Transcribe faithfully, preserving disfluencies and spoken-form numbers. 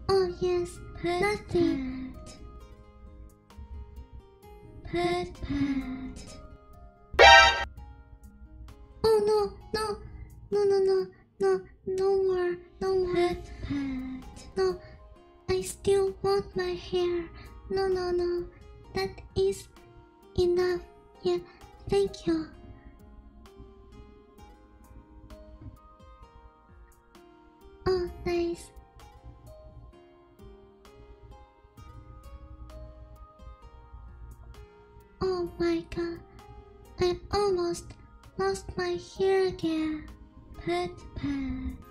Oh yes, pet nothing. Pet pet. Oh no, no, no, no, no, no, no more, no more. Pet pet. No, I still want my hair. No, no, no, that is enough. Yeah, thank you. Oh, nice. Oh my god, I almost lost my hair again. Pet pet.